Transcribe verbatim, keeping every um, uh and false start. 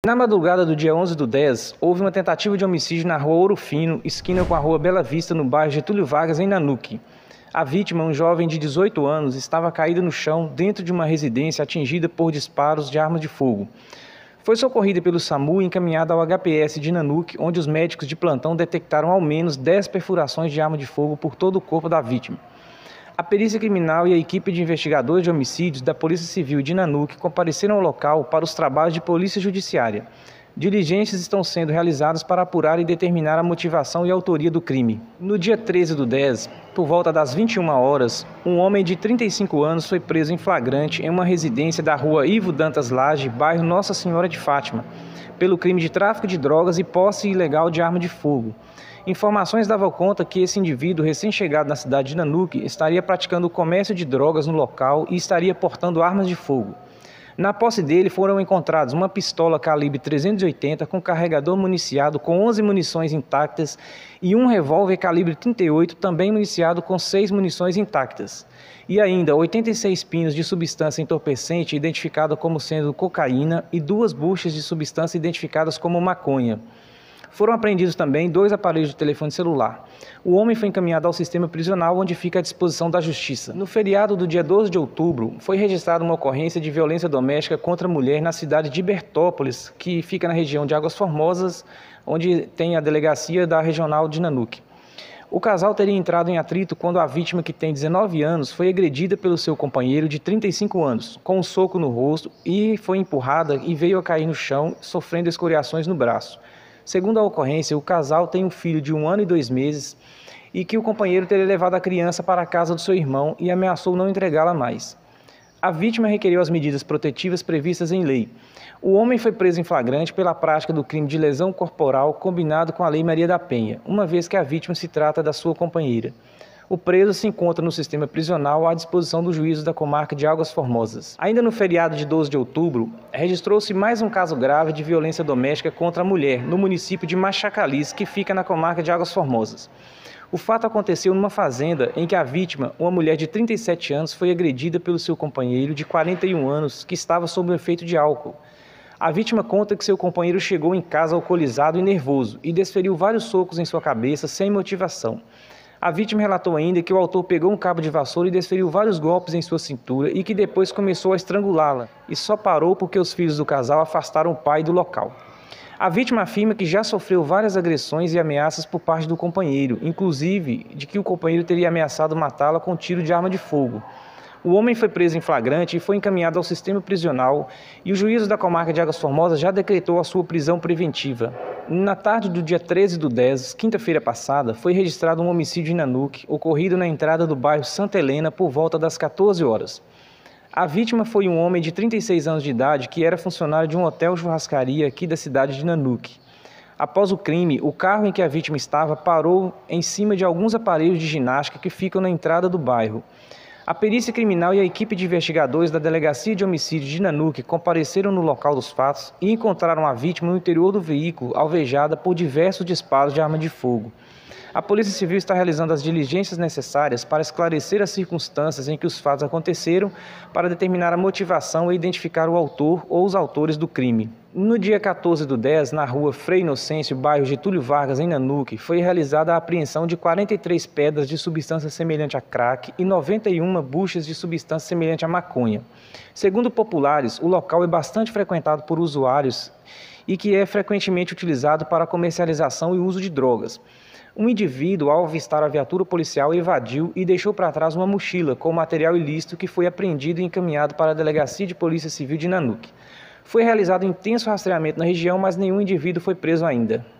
Na madrugada do dia onze do dez, houve uma tentativa de homicídio na rua Ouro Fino, esquina com a rua Bela Vista, no bairro Getúlio Vargas, em Nanuque. A vítima, um jovem de dezoito anos, estava caída no chão dentro de uma residência atingida por disparos de arma de fogo. Foi socorrida pelo SAMU e encaminhada ao H P S de Nanuque, onde os médicos de plantão detectaram ao menos dez perfurações de arma de fogo por todo o corpo da vítima. A perícia criminal e a equipe de investigadores de homicídios da Polícia Civil de Nanuque compareceram ao local para os trabalhos de polícia judiciária. Diligências estão sendo realizadas para apurar e determinar a motivação e a autoria do crime. No dia treze do dez, por volta das vinte e uma horas, um homem de trinta e cinco anos foi preso em flagrante em uma residência da rua Ivo Dantas Lage, bairro Nossa Senhora de Fátima, pelo crime de tráfico de drogas e posse ilegal de arma de fogo. Informações davam conta que esse indivíduo, recém-chegado na cidade de Nanuque, estaria praticando o comércio de drogas no local e estaria portando armas de fogo. Na posse dele foram encontrados uma pistola calibre trezentos e oitenta com carregador municiado com onze munições intactas e um revólver calibre trinta e oito também municiado com seis munições intactas. E ainda oitenta e seis pinos de substância entorpecente identificada como sendo cocaína e duas buchas de substância identificadas como maconha. Foram apreendidos também dois aparelhos de telefone celular. O homem foi encaminhado ao sistema prisional, onde fica à disposição da Justiça. No feriado do dia doze de outubro, foi registrada uma ocorrência de violência doméstica contra a mulher na cidade de Bertópolis, que fica na região de Águas Formosas, onde tem a delegacia da Regional de Nanuque. O casal teria entrado em atrito quando a vítima, que tem dezenove anos, foi agredida pelo seu companheiro de trinta e cinco anos, com um soco no rosto, e foi empurrada e veio a cair no chão, sofrendo escoriações no braço. Segundo a ocorrência, o casal tem um filho de um ano e dois meses e que o companheiro teria levado a criança para a casa do seu irmão e ameaçou não entregá-la mais. A vítima requeriu as medidas protetivas previstas em lei. O homem foi preso em flagrante pela prática do crime de lesão corporal combinado com a Lei Maria da Penha, uma vez que a vítima se trata da sua companheira. O preso se encontra no sistema prisional à disposição do juízo da comarca de Águas Formosas. Ainda no feriado de doze de outubro, registrou-se mais um caso grave de violência doméstica contra a mulher no município de Machacalis, que fica na comarca de Águas Formosas. O fato aconteceu numa fazenda em que a vítima, uma mulher de trinta e sete anos, foi agredida pelo seu companheiro de quarenta e um anos, que estava sob o efeito de álcool. A vítima conta que seu companheiro chegou em casa alcoolizado e nervoso e desferiu vários socos em sua cabeça sem motivação. A vítima relatou ainda que o autor pegou um cabo de vassoura e desferiu vários golpes em sua cintura e que depois começou a estrangulá-la, e só parou porque os filhos do casal afastaram o pai do local. A vítima afirma que já sofreu várias agressões e ameaças por parte do companheiro, inclusive de que o companheiro teria ameaçado matá-la com um tiro de arma de fogo. O homem foi preso em flagrante e foi encaminhado ao sistema prisional, e o juízo da comarca de Águas Formosas já decretou a sua prisão preventiva. Na tarde do dia treze do dez, quinta-feira passada, foi registrado um homicídio em Nanuque, ocorrido na entrada do bairro Santa Helena por volta das quatorze horas. A vítima foi um homem de trinta e seis anos de idade que era funcionário de um hotel churrascaria aqui da cidade de Nanuque. Após o crime, o carro em que a vítima estava parou em cima de alguns aparelhos de ginástica que ficam na entrada do bairro. A perícia criminal e a equipe de investigadores da Delegacia de Homicídio de Nanuque compareceram no local dos fatos e encontraram a vítima no interior do veículo, alvejada por diversos disparos de arma de fogo. A Polícia Civil está realizando as diligências necessárias para esclarecer as circunstâncias em que os fatos aconteceram, para determinar a motivação e identificar o autor ou os autores do crime. No dia quatorze do dez, na rua Frei Inocêncio, bairro Getúlio Vargas, em Nanuque, foi realizada a apreensão de quarenta e três pedras de substância semelhante a crack e noventa e uma buchas de substância semelhante a maconha. Segundo populares, o local é bastante frequentado por usuários e que é frequentemente utilizado para comercialização e uso de drogas. Um indivíduo, ao avistar a viatura policial, evadiu e deixou para trás uma mochila com material ilícito que foi apreendido e encaminhado para a Delegacia de Polícia Civil de Nanuque. Foi realizado um intenso rastreamento na região, mas nenhum indivíduo foi preso ainda.